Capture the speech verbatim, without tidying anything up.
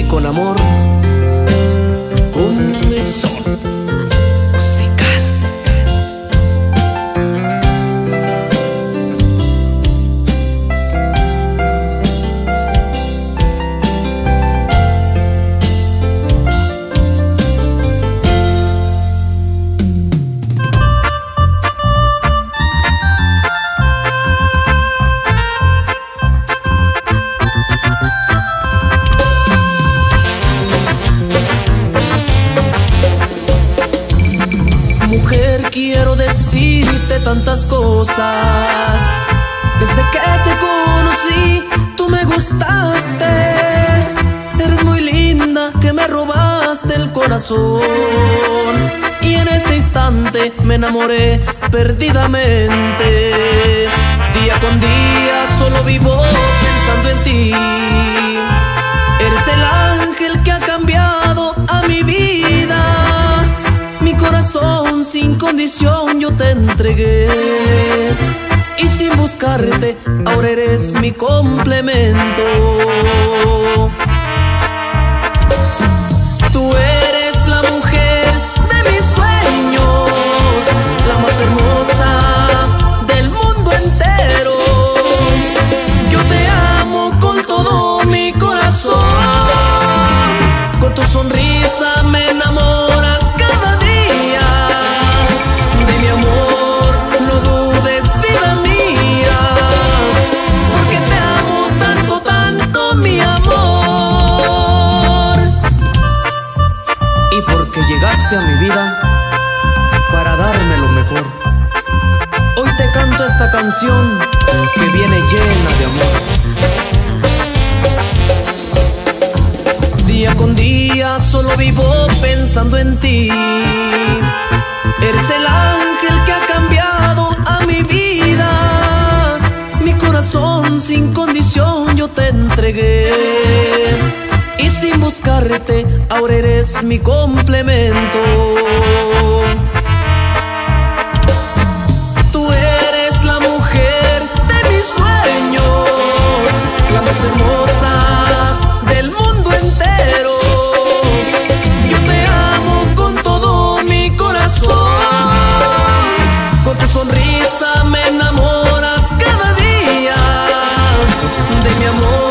con amor, con mesón musical. Mujer, quiero decirte tantas cosas. Desde que te conocí, tú me gustaste. Eres muy linda, que me robaste el corazón. Y en ese instante me enamoré perdidamente. Día con día solo vivo pensando en ti. Eres el ángel que ha cambiado a mi vida. Mi corazón sin condición yo te entregué, y sin buscarte ahora eres mi complemento. Tú eres la mujer de mis sueños, la más hermosa del mundo entero. Yo te amo con todo mi corazón. Con tu sonrisa me enamoras cada día. De mi amor no dudes, vida mía, porque te amo tanto, tanto, mi amor. Y porque llegaste a mi vida para darme lo mejor, hoy te canto esta canción que viene llena de amor. Día con día solo vivo pensando en ti. Eres el ángel que ha cambiado a mi vida. Mi corazón sin condición yo te entregué, y sin buscarte ahora eres mi complemento. Tú eres la mujer de mis sueños, la más hermosa del mundo entero. Yo te amo con todo mi corazón. Con tu sonrisa me enamoras cada día. De mi amor